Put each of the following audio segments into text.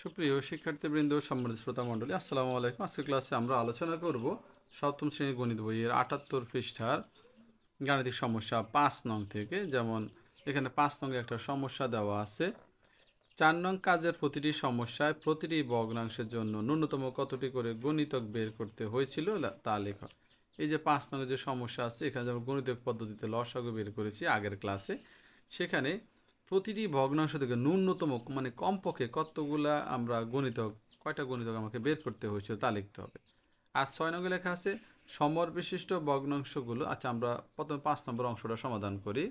সুপ্রিয় শিক্ষার্থীবৃন্দ, সম্মানিত শ্রোতা মণ্ডলী, আসসালামু আলাইকুম। আজকের ক্লাসে আমরা আলোচনা করব সপ্তম শ্রেণীর গণিত বইয়ের ৭৮ পৃষ্ঠার গাণিতিক সমস্যা ৫ নং থেকে। যেমন এখানে ৫ নং একটা সমস্যা দেওয়া আছে। ৪ নং কাজের প্রতিটি সমস্যায় প্রতিটি ভগ্নাংশের জন্য ন্যূনতম কতটি করে গুণিতক বের করতে হয়েছিল তা লেখা। এই যে ৫ নং যে সমস্যা আছে, এখানে যেমন গণিতক পদ্ধতিতে লসাগু বের করেছি আগের ক্লাসে, সেখানে প্রতিটি ভগ্নাংশ থেকে ন্যূনতম মানে কমপক্ষে কতগুলা আমরা গণিতক, কয়টা গণিতক আমাকে বের করতে হয়েছিল তা লিখতে হবে। আর ৬ নঙ্গে লেখা আছে সমর বিশিষ্ট ভগ্নাংশগুলো। আচ্ছা, আমরা প্রথমে ৫ নম্বর অংশটা সমাধান করি।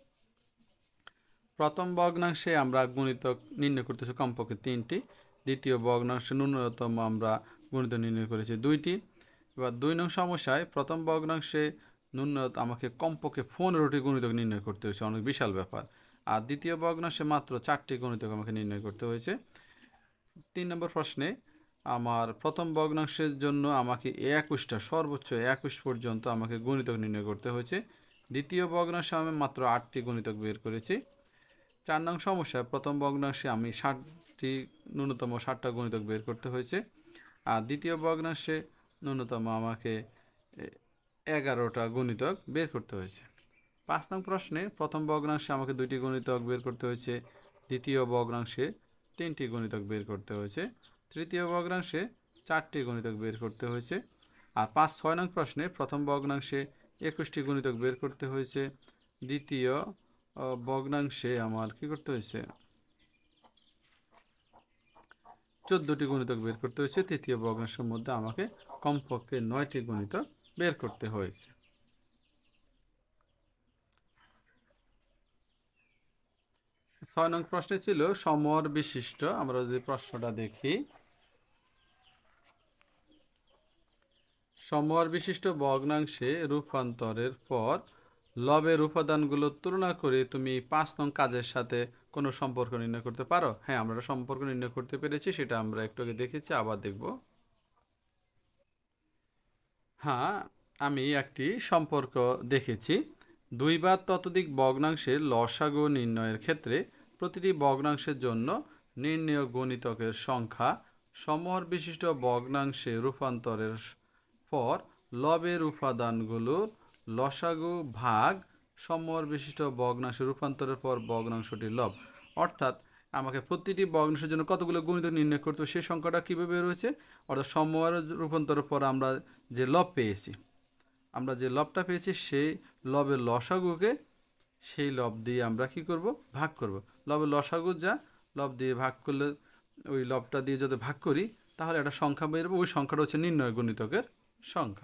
প্রথম ভগ্নাংশে আমরা গুণিতক নির্ণয় করতেছি কমপক্ষে ৩টি। দ্বিতীয় ভগ্নাংশে ন্যূনতম আমরা গুণিতক নির্ণয় করেছি ২টি। এবার ২ নং সমস্যায় প্রথম ভগ্নাংশে ন্যূনতম আমাকে কমপক্ষে ১৫টি গুণিতক নির্ণয় করতে হয়েছে, অনেক বিশাল ব্যাপার। আর দ্বিতীয় ভগ্নাংশে মাত্র 4টি গুণিতক আমাকে নির্ণয় করতে হয়েছে। ৩ নম্বর প্রশ্নে আমার প্রথম ভগ্নাংশের জন্য আমাকে ২১টা, সর্বোচ্চ ২১ পর্যন্ত আমাকে গুণিতক নির্ণয় করতে হয়েছে। দ্বিতীয় ভগ্নাংশে আমি মাত্র 8টি গুণিতক বের করেছি। ৪ নং সমস্যায় প্রথম ভগ্নাংশে আমি ন্যূনতম 60টা গুণিতক বের করতে হয়েছে। আর দ্বিতীয় ভগ্নাংশে ন্যূনতম আমাকে 11টা গুণিতক বের করতে হয়েছে। ৫ নং প্রশ্নে প্রথম ভগ্নাংশে আমাকে 2টি গুণিতক বের করতে হয়েছে। দ্বিতীয় ভগ্নাংশে 3টি গুণিতক বের করতে হয়েছে। তৃতীয় ভগ্নাংশে 4টি গুণিতক বের করতে হয়েছে। আর ৫-৬ নং প্রশ্নে প্রথম ভগ্নাংশে 21টি গুণিতক বের করতে হয়েছে। দ্বিতীয় ভগ্নাংশে আমার কি করতে হয়েছে, 14টি গুণিতক বের করতে হয়েছে। তৃতীয় ভগ্নাংশের মধ্যে আমাকে কমপক্ষে 9টি গুণিতক বের করতে হয়েছে। ৬ নং প্রশ্নে ছিল সমর বিশিষ্ট। আমরা যদি প্রশ্নটা দেখি, সমর বিশিষ্ট ভগ্নাংশে রূপান্তরের পর লবের উপাদানগুলো তুলনা করে তুমি ৫ নং কাজের সাথে কোনো সম্পর্ক নির্ণয় করতে পারো। হ্যাঁ, আমরা সম্পর্ক নির্ণয় করতে পেরেছি, সেটা আমরা একটু আগে দেখেছি, আবার দেখব। হ্যাঁ, আমি একটি সম্পর্ক দেখেছি। 2 বা ততোধিক ভগ্নাংশের লসাগু নির্ণয়ের ক্ষেত্রে প্রতিটি ভগ্নাংশের জন্য নির্ণেয় গুণিতকের সংখ্যা সমর বিশিষ্ট ভগ্নাংশে রূপান্তরের পর লবের উপাদানগুলোর লসাগু ভাগ সমর বিশিষ্ট ভগ্নাংশে রূপান্তরের পর ভগ্নাংশটির লব। অর্থাৎ আমাকে প্রতিটি ভগ্নাংশের জন্য কতগুলো গুণিতক নির্ণয় করতে হবে, সেই সংখ্যাটা কীভাবে রয়েছে। অর্থাৎ সমর রূপান্তরের পর আমরা যে লব পেয়েছি, সেই লবের লসাগুকে সেই লব দিয়ে আমরা কি করব, ভাগ করব। লবের লসাগু যা, লব দিয়ে ভাগ করলে ওই লবটা দিয়ে যদি ভাগ করি তাহলে একটা সংখ্যা বেরোবে। ওই সংখ্যাটা হচ্ছে নির্ণয় গুণিতকের সংখ্যা।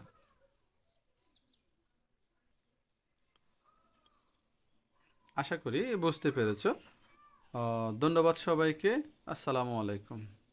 আশা করি বুঝতে পেরেছ। ধন্যবাদ সবাইকে। আসসালামু আলাইকুম।